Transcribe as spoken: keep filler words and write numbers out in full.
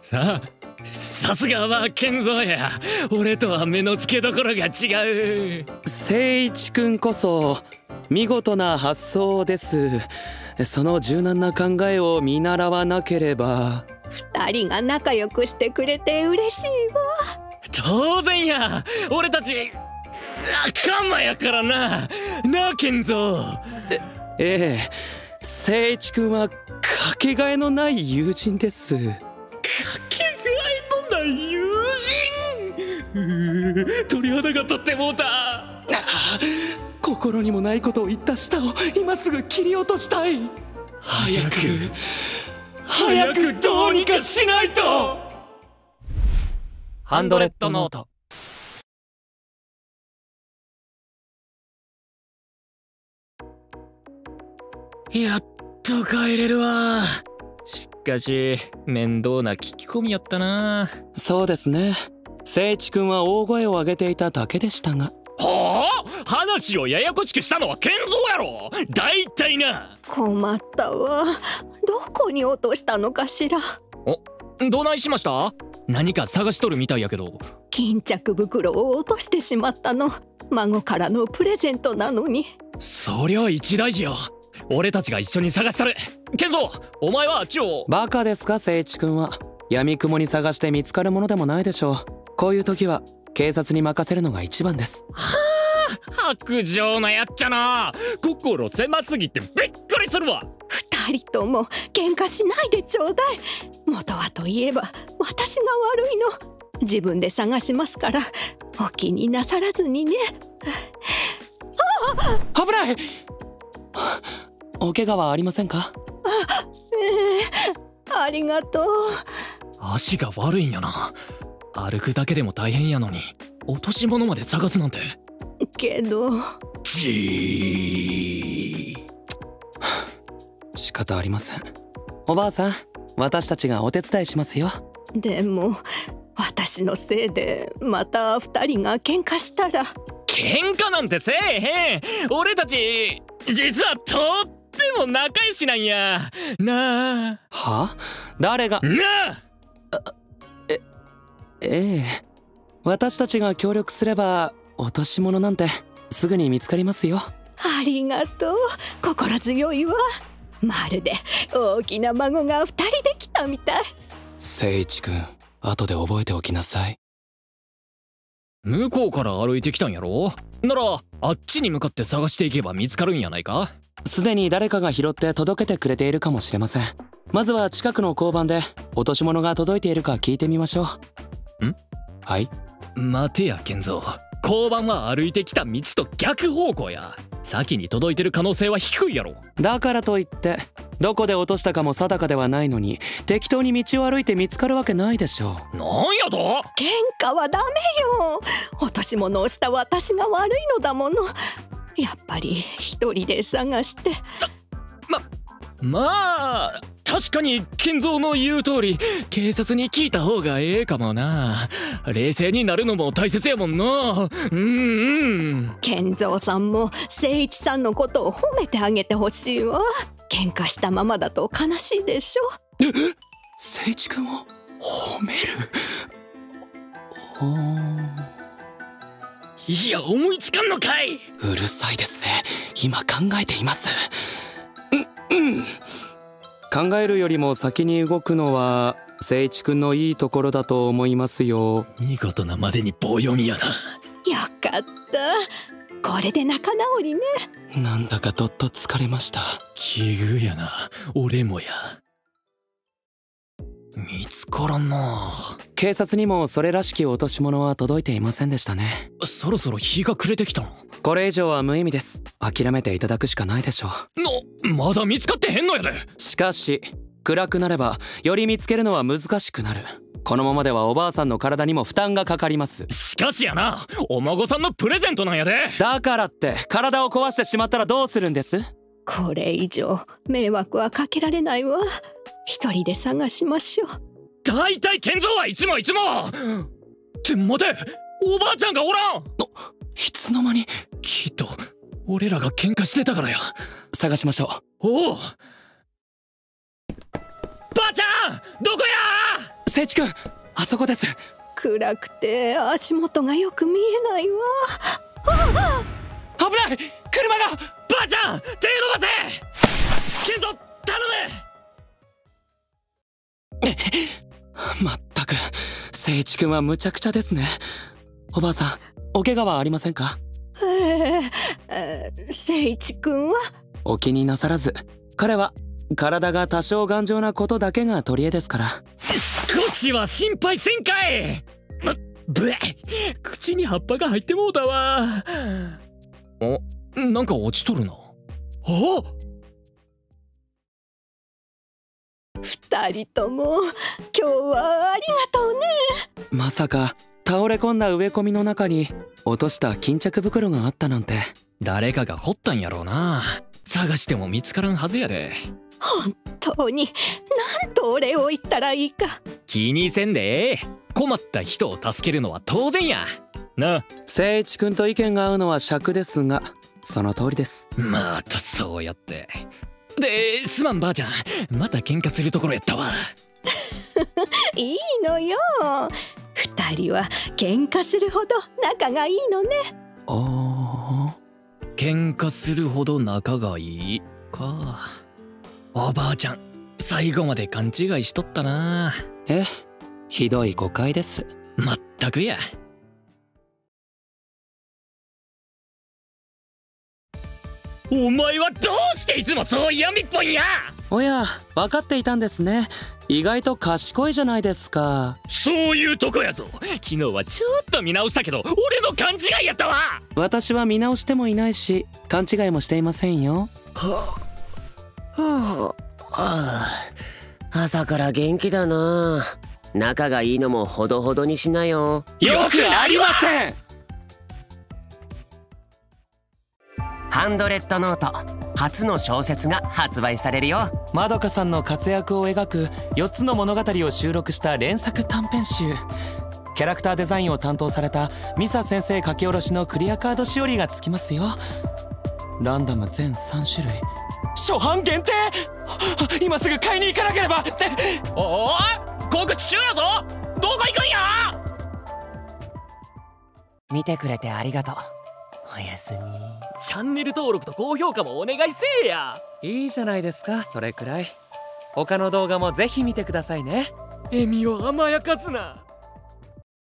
さあ、さすがは健三や。俺とは目の付けどころが違う。 誠一君こそ見事な発想です。その柔軟な考えを見習わなければ。 二人が仲良くしてくれて嬉しいわ。 当然や。俺たち仲間やからな。なあ健三。 ええ、誠一君はかけがえのない友人です。 かけがえのない友人。うー鳥肌が立ってもうた。 ああ、心にもないことを言った舌を今すぐ切り落としたい。早く早くどうにかしないと。 ハンドレッドノート。やっと帰れるわ。しかし面倒な聞き込みやったな。 そうですね。誠一君は大声を上げていただけでしたが。 はあ、話をややこしくしたのは健三やろ。大体な。 困ったわ。どこに落としたのかしら。 お、どないしました？何か探しとるみたいやけど。 巾着袋を落としてしまったの。孫からのプレゼントなのに。 そりゃ一大事よ。俺たちが一緒に探したる。健三、お前はあっちを。 バカですか誠一君は。闇雲に探して見つかるものでもないでしょう。こういう時は警察に任せるのが一番です。 はあ、薄情なやっちゃな。心狭すぎてびっくりするわ。 二人とも喧嘩しないでちょうだい。元はといえば私が悪いの。自分で探しますからお気になさらずにね。 あ、危ない。お怪我はありませんか？ あ、ええ、ありがとう。 足が悪いんやな。歩くだけでも大変やのに落とし物まで探すなんて。 けどじー仕方ありません。おばあさん、私たちがお手伝いしますよ。 でも私のせいでまた二人が喧嘩したら。 喧嘩なんてせえへん。俺たち実はとっても仲良しなんやなあ。 は？誰が？ なあ。 え、ええ、私たちが協力すれば落とし物なんてすぐに見つかりますよ。 ありがとう。心強いわ。まるで大きな孫が二人できたみたい。 誠一君、後で覚えておきなさい。 向こうから歩いてきたんやろ。ならあっちに向かって探していけば見つかるんやないか。 すでに誰かが拾って届けてくれているかもしれません。まずは近くの交番で落とし物が届いているか聞いてみましょう。ん？はい。 待てや健三、交番は歩いてきた道と逆方向や。先に届いてる可能性は低いやろ。だからといってどこで落としたかも定かではないのに適当に道を歩いて見つかるわけないでしょう。なんやと？ 喧嘩はダメよ。落とし物をした私が悪いのだもの。やっぱり一人で探して。 ままあ確かに健三の言う通り警察に聞いた方がええかもな。冷静になるのも大切やもんな。うんうん。 健三さんも誠一さんのことを褒めてあげてほしいわ。喧嘩したままだと悲しいでしょ。 誠一君を褒める？ほー。 いや思いつかんのかい。 うるさいですね。今考えています。うんうん。考えるよりも先に動くのは誠一君のいいところだと思いますよ。 見事なまでに棒読みやな。 よかった。これで仲直りね。 なんだかどっと疲れました。 奇遇やな。俺もや。見つからんな。 警察にもそれらしき落とし物は届いていませんでしたね。 そろそろ日が暮れてきたの。 これ以上は無意味です。諦めていただくしかないでしょう。のまだ見つかってへんのやで。 しかし暗くなればより見つけるのは難しくなる。このままではおばあさんの体にも負担がかかります。 しかしやな、お孫さんのプレゼントなんやで。 だからって体を壊してしまったらどうするんです？ これ以上迷惑はかけられないわ。一人で探しましょう。 大体健三はいつもいつもって待て、おばあちゃんがおらん。 いつの間に。 きっと俺らが喧嘩してたからや。 探しましょう。おお、ばあちゃんどこや。 聖一君、あそこです。 暗くて足元がよく見えないわ。あ危ない、車が。 ばあちゃん、手伸ばせ。ケンゾ、頼む。 まったく聖一君はむちゃくちゃですね。おばあさん、お怪我はありませんか？ ええー、聖一君はお気になさらず。彼は体が多少頑丈なことだけが取り柄ですから。 少しは心配せんかい。ぶぶえ、口に葉っぱが入ってもうたわ。お、なんか落ちとるな。あ、 二人とも今日はありがとうね。 まさか倒れ込んだ植え込みの中に落とした巾着袋があったなんて。 誰かが掘ったんやろうな。探しても見つからんはずやで。 本当になんとお礼を言ったらいいか。 気にせんでええ。困った人を助けるのは当然やな。 聖一君と意見が合うのは尺ですが、その通りです。 またそうやって。で、すまんばあちゃん、また喧嘩するところやったわ。 いいのよ、二人は喧嘩するほど仲がいいのね。 ああ、 喧嘩するほど仲がいいか。おばあちゃん、最後まで勘違いしとったな。 え、ひどい誤解です。 まったくや。お前はどうしていつもそう闇っぽいんや。 おや、分かっていたんですね。意外と賢いじゃないですか。 そういうとこやぞ。昨日はちょっと見直したけど俺の勘違いやったわ。 私は見直してもいないし勘違いもしていませんよ。 はあ、はあ、朝から元気だな。仲がいいのもほどほどにしなよ。 よくありません。 ハンドレッドノート初の小説が発売されるよ。 まどかさんの活躍を描くよっつの物語を収録した連作短編集。キャラクターデザインを担当されたミサ先生書き下ろしのクリアカードしおりがつきますよ。ランダム全さん種類、初版限定。今すぐ買いに行かなければ。 おい、告知中やぞ。どこ行くんや。 見てくれてありがとう。おやすみ。 チャンネル登録と高評価もお願いせえや。 いいじゃないですか、それくらい。他の動画もぜひ見てくださいね。 エミを甘やかすな。